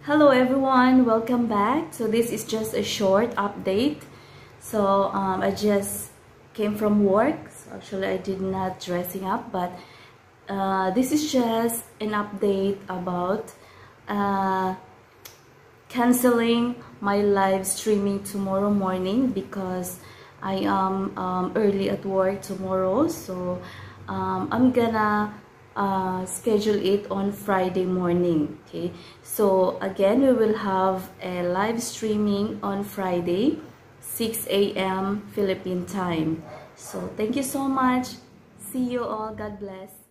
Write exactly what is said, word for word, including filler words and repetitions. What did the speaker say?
Hello everyone, welcome back. So this is just a short update. So um, I just came from work. So actually I did not dressing up, but uh, this is just an update about uh, canceling my live streaming tomorrow morning because I am um, early at work tomorrow. So um, I'm gonna uh, schedule it on Friday morning. Okay, so again we will have a live streaming on Friday six A M Philippine time. So thank you so much. See you all. God bless.